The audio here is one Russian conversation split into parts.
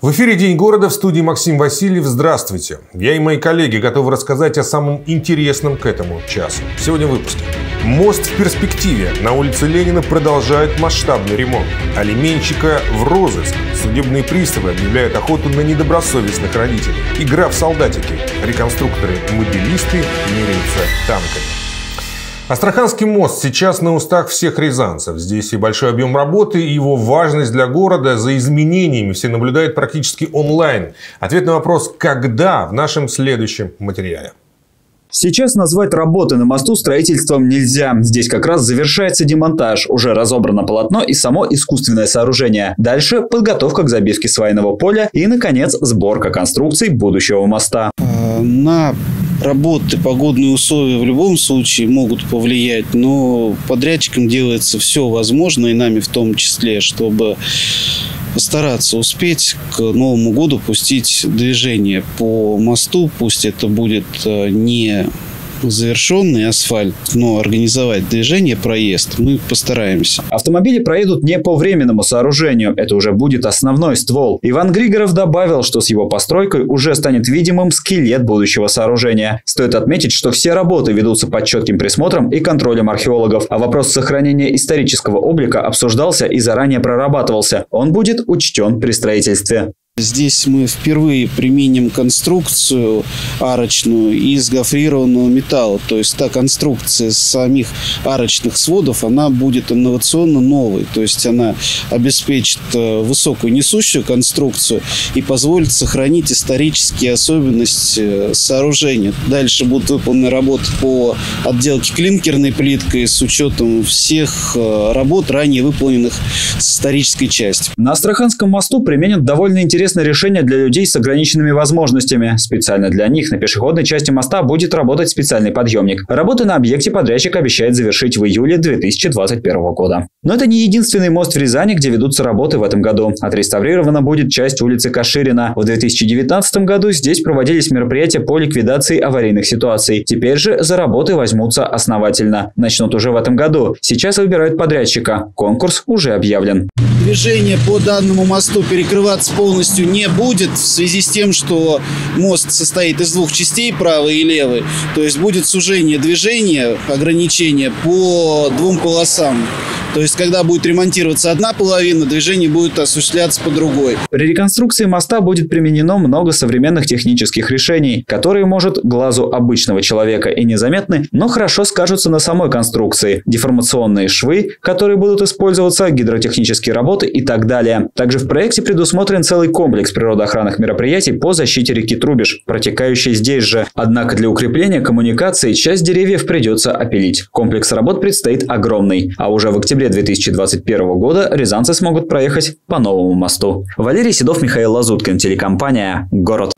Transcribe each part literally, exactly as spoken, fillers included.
В эфире «День города», в студии Максим Васильев. Здравствуйте. Я и мои коллеги готовы рассказать о самом интересном к этому часу. Сегодня в выпуске. Мост в перспективе. На улице Ленина продолжают масштабный ремонт. Алименщика в розыск. Судебные приставы объявляют охоту на недобросовестных родителей. Игра в солдатики. Реконструкторы-мобилисты меряются танками. Астраханский мост сейчас на устах всех рязанцев. Здесь и большой объем работы, и его важность для города. За изменениями все наблюдают практически онлайн. Ответ на вопрос «когда» в нашем следующем материале. Сейчас назвать работы на мосту строительством нельзя. Здесь как раз завершается демонтаж. Уже разобрано полотно и само искусственное сооружение. Дальше подготовка к забивке свайного поля и, наконец, сборка конструкций будущего моста. На работы погодные условия в любом случае могут повлиять, но подрядчикам делается все возможное, и нами в том числе, чтобы постараться успеть к Новому году пустить движение по мосту. Пусть это будет не завершенный асфальт, но организовать движение, проезд мы постараемся. Автомобили проедут не по временному сооружению. Это уже будет основной ствол. Иван Григоров добавил, что с его постройкой уже станет видимым скелет будущего сооружения. Стоит отметить, что все работы ведутся под четким присмотром и контролем археологов. А вопрос сохранения исторического облика обсуждался и заранее прорабатывался. Он будет учтен при строительстве. Здесь мы впервые применим конструкцию арочную из гофрированного металла. То есть та конструкция самих арочных сводов, она будет инновационно новой. То есть она обеспечит высокую несущую конструкцию и позволит сохранить исторические особенности сооружения. Дальше будут выполнены работы по отделке клинкерной плиткой с учетом всех работ, ранее выполненных с исторической частью. На Астраханском мосту применят довольно интересно Интересное решение для людей с ограниченными возможностями. Специально для них на пешеходной части моста будет работать специальный подъемник. Работы на объекте подрядчик обещает завершить в июле две тысячи двадцать первого года. Но это не единственный мост в Рязани, где ведутся работы в этом году. Отреставрирована будет часть улицы Каширина. В две тысячи девятнадцатом году здесь проводились мероприятия по ликвидации аварийных ситуаций. Теперь же за работы возьмутся основательно. Начнут уже в этом году. Сейчас выбирают подрядчика. Конкурс уже объявлен. Движение по данному мосту перекрываться полностью не будет в связи с тем, что мост состоит из двух частей, правой и левой. То есть будет сужение движения, ограничение по двум полосам. То есть, когда будет ремонтироваться одна половина, движение будет осуществляться по другой. При реконструкции моста будет применено много современных технических решений, которые, может, глазу обычного человека и незаметны, но хорошо скажутся на самой конструкции. Деформационные швы, которые будут использоваться, гидротехнические работы и так далее. Также в проекте предусмотрен целый комплекс природоохранных мероприятий по защите реки Трубеж, протекающей здесь же. Однако для укрепления коммуникации часть деревьев придется опилить. Комплекс работ предстоит огромный, а уже в октябре две тысячи двадцать первого года рязанцы смогут проехать по новому мосту. Валерий Седов, Михаил Лазуткин, телекомпания «Город».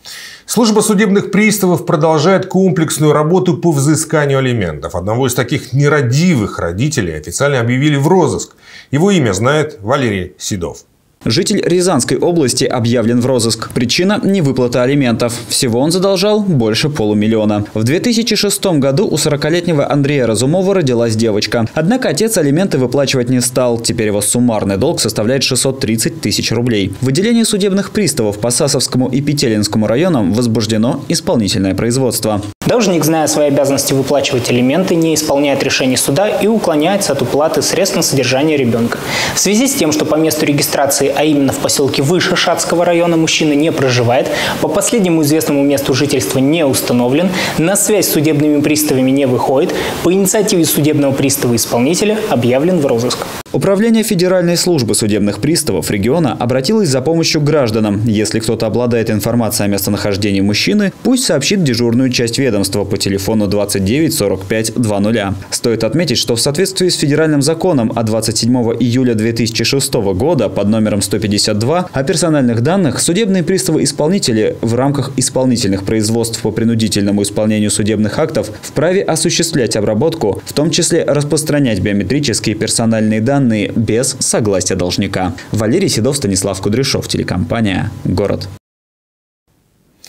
Служба судебных приставов продолжает комплексную работу по взысканию алиментов. Одного из таких нерадивых родителей официально объявили в розыск. Его имя знает Валерий Седов. Житель Рязанской области объявлен в розыск. Причина – невыплата алиментов. Всего он задолжал больше полумиллиона. В две тысячи шестом году у сорокалетнего Андрея Разумова родилась девочка. Однако отец алименты выплачивать не стал. Теперь его суммарный долг составляет шестьсот тридцать тысяч рублей. В отделении судебных приставов по Сасовскому и Петелинскому районам возбуждено исполнительное производство. Должник, зная свои обязанности выплачивать алименты, не исполняет решение суда и уклоняется от уплаты средств на содержание ребенка. В связи с тем, что по месту регистрации, а именно в поселке Выше Шацкого района, мужчина не проживает, по последнему известному месту жительства не установлен, на связь с судебными приставами не выходит, по инициативе судебного пристава-исполнителя объявлен в розыск. Управление Федеральной службы судебных приставов региона обратилось за помощью к гражданам. Если кто-то обладает информацией о местонахождении мужчины, пусть сообщит дежурную часть ведомства по телефону двадцать девять сорок пять двадцать. Стоит отметить, что в соответствии с федеральным законом от двадцать седьмого июля две тысячи шестого года под номером сто пятьдесят два о персональных данных судебные приставы-исполнители в рамках исполнительных производств по принудительному исполнению судебных актов вправе осуществлять обработку, в том числе распространять биометрические персональные данные без согласия должника. Валерий Седов, Станислав Кудряшов, телекомпания «Город».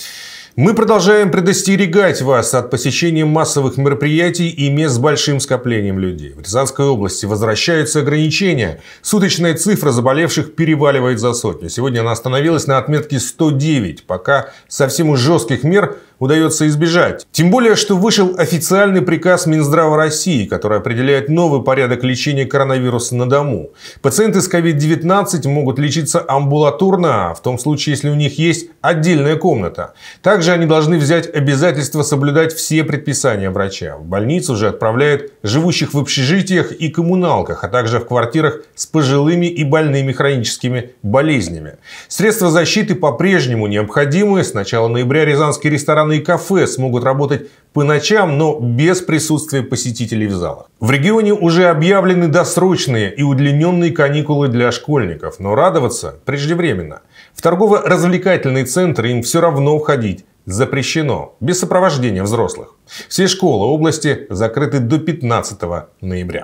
Мы продолжаем предостерегать вас от посещения массовых мероприятий и мест с большим скоплением людей. В Рязанской области возвращаются ограничения. Суточная цифра заболевших переваливает за сотню. Сегодня она остановилась на отметке сто девять. Пока совсем уж жестких мер удается избежать. Тем более, что вышел официальный приказ Минздрава России, который определяет новый порядок лечения коронавируса на дому. Пациенты с ковид девятнадцать могут лечиться амбулаторно, в том случае, если у них есть отдельная комната. Также они должны взять обязательство соблюдать все предписания врача. В больницу же отправляют живущих в общежитиях и коммуналках, а также в квартирах с пожилыми и больными хроническими болезнями. Средства защиты по-прежнему необходимы. С начала ноября рязанские рестораны и кафе смогут работать по ночам, но без присутствия посетителей в залах. В регионе уже объявлены досрочные и удлиненные каникулы для школьников, но радоваться преждевременно. В торгово-развлекательные центры им все равно входить запрещено, без сопровождения взрослых. Все школы области закрыты до пятнадцатого ноября.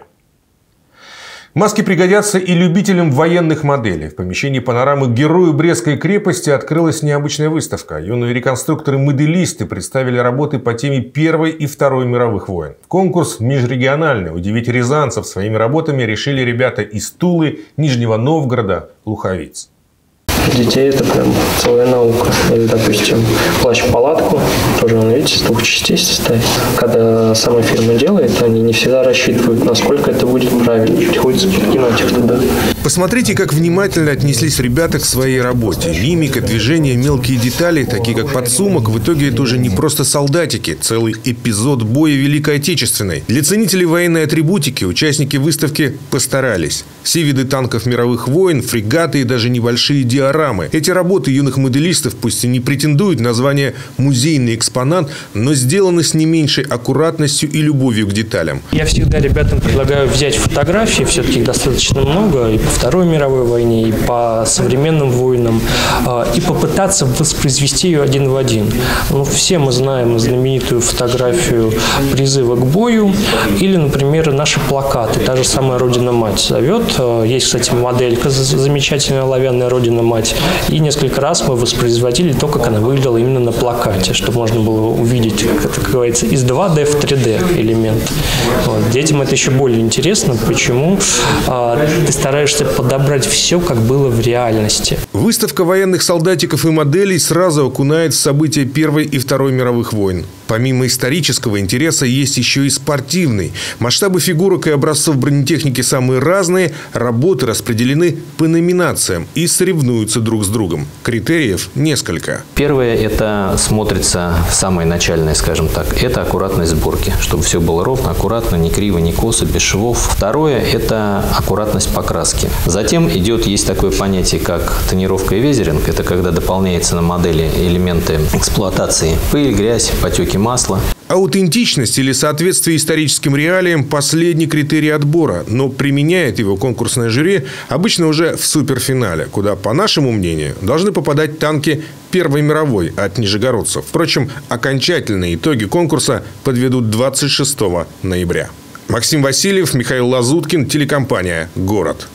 Маски пригодятся и любителям военных моделей. В помещении панорамы «Герою Брестской крепости» открылась необычная выставка. Юные реконструкторы-моделисты представили работы по теме Первой и Второй мировых войн. Конкурс межрегиональный. Удивить рязанцев своими работами решили ребята из Тулы, Нижнего Новгорода, Луховиц. Для детей это прям целая наука. Или, допустим, плащ-палатку, тоже, он, видите, из двух частей состоит. Когда сама фирма делает, они не всегда рассчитывают, насколько это будет правильно. Приходится подкинуть их туда. Посмотрите, как внимательно отнеслись ребята к своей работе. Мимика, движения, мелкие детали, такие как подсумок, в итоге это уже не просто солдатики. Целый эпизод боя Великой Отечественной. Для ценителей военной атрибутики участники выставки постарались. Все виды танков мировых войн, фрегаты и даже небольшие диорамы. Эти работы юных моделистов, пусть и не претендуют на звание «музейный экспонат», но сделаны с не меньшей аккуратностью и любовью к деталям. Я всегда ребятам предлагаю взять фотографии, все-таки их достаточно много, и по Второй мировой войне, и по современным войнам, и попытаться воспроизвести ее один в один. Ну, все мы знаем знаменитую фотографию призыва к бою, или, например, наши плакаты. Та же самая «Родина-мать» зовет. Есть, кстати, моделька замечательная «Оловянная Родина-мать». И несколько раз мы воспроизводили то, как она выглядела именно на плакате, чтобы можно было увидеть, как, как говорится, из два дэ в три дэ элемент. Вот. Детям это еще более интересно. Почему? А, ты стараешься подобрать все, как было в реальности. Выставка военных солдатиков и моделей сразу окунает в события Первой и Второй мировых войн. Помимо исторического интереса есть еще и спортивный. Масштабы фигурок и образцов бронетехники самые разные, работы распределены по номинациям и соревнуются друг с другом. Критериев несколько. Первое – это смотрится самое начальное, скажем так, это аккуратность сборки, чтобы все было ровно, аккуратно, не криво, не косо, без швов. Второе – это аккуратность покраски. Затем идет, есть такое понятие, как тонировка и везеринг. Это когда дополняется на модели элементы эксплуатации. Пыль, грязь, потеки масла. Аутентичность или соответствие историческим реалиям – последний критерий отбора, но применяет его конкурсное жюри обычно уже в суперфинале, куда, по нашему мнению, должны попадать танки Первой мировой от нижегородцев. Впрочем, окончательные итоги конкурса подведут двадцать шестого ноября. Максим Васильев, Михаил Лазуткин, телекомпания «Город».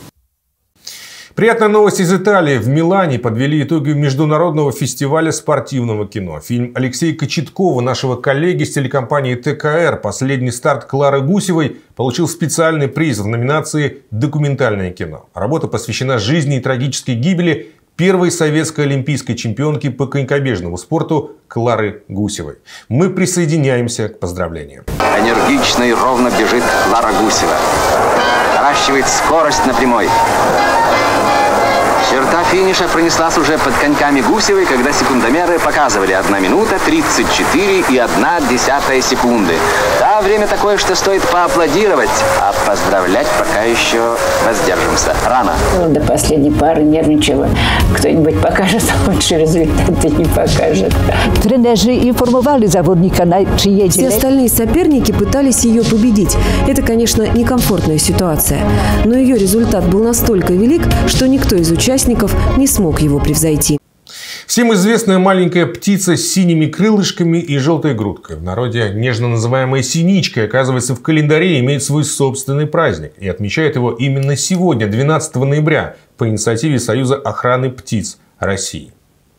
Приятная новость из Италии. В Милане подвели итоги международного фестиваля спортивного кино. Фильм Алексея Кочеткова, нашего коллеги с телекомпании тэ ка эр «Последний старт» Клары Гусевой, получил специальный приз в номинации «Документальное кино». Работа посвящена жизни и трагической гибели первой советской олимпийской чемпионки по конькобежному спорту Клары Гусевой. Мы присоединяемся к поздравлениям. Энергично и ровно бежит Клара Гусева. Наращивает скорость на прямой. Черта финиша пронеслась уже под коньками Гусевой, когда секундомеры показывали одна минута тридцать четыре и одна десятая секунды. Да, время такое, что стоит поаплодировать, а поздравлять пока еще воздержимся. Рано. До последней пары нервничала. Кто-нибудь покажет, а лучше результаты не покажет. Тренеры информовали заводника, на чьей Все остальные соперники пытались ее победить. Это, конечно, некомфортная ситуация. Но ее результат был настолько велик, что никто из участников не смог его превзойти. Всем известная маленькая птица с синими крылышками и желтой грудкой. В народе нежно называемая синичка, оказывается, в календаре имеет свой собственный праздник. И отмечает его именно сегодня, двенадцатого ноября, по инициативе Союза охраны птиц России.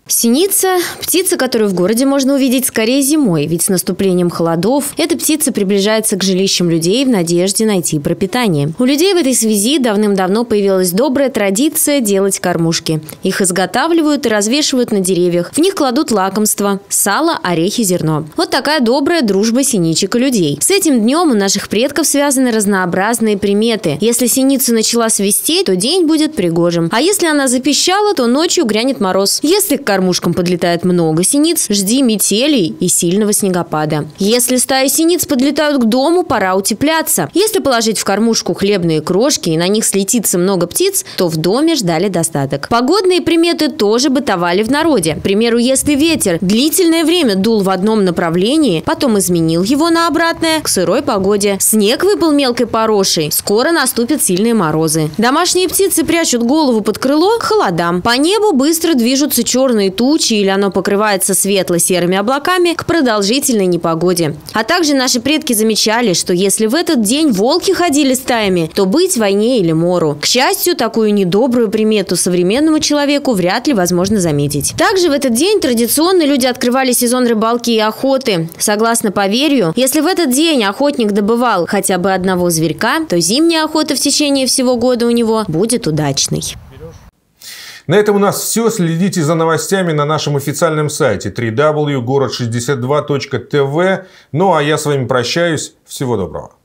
Синица – птица, которую в городе можно увидеть скорее зимой, ведь с наступлением холодов эта птица приближается к жилищам людей в надежде найти пропитание. У людей в этой связи давным-давно появилась добрая традиция делать кормушки. Их изготавливают и развешивают на деревьях. В них кладут лакомства – сало, орехи, зерно. Вот такая добрая дружба синичек и людей. С этим днем у наших предков связаны разнообразные приметы. Если синица начала свистеть, то день будет пригожим. А если она запищала, то ночью грянет мороз. Если к кормушкам подлетает много синиц, жди метелей и сильного снегопада. Если стаи синиц подлетают к дому, пора утепляться. Если положить в кормушку хлебные крошки и на них слетится много птиц, то в доме ждали достаток. Погодные приметы тоже бытовали в народе. К примеру, если ветер длительное время дул в одном направлении, потом изменил его на обратное, к сырой погоде. Снег выпал мелкой порошей, скоро наступят сильные морозы. Домашние птицы прячут голову под крыло к холодам. По небу быстро движутся черные тучи или оно покрывается светло-серыми облаками к продолжительной непогоде. А также наши предки замечали, что если в этот день волки ходили стаями, то быть войне или мору. К счастью, такую недобрую примету современному человеку вряд ли возможно заметить. Также в этот день традиционно люди открывали сезон рыбалки и охоты. Согласно поверью, если в этот день охотник добывал хотя бы одного зверька, то зимняя охота в течение всего года у него будет удачной. На этом у нас все. Следите за новостями на нашем официальном сайте дабл ю дабл ю дабл ю точка город шестьдесят два точка тэ вэ. Ну а я с вами прощаюсь. Всего доброго.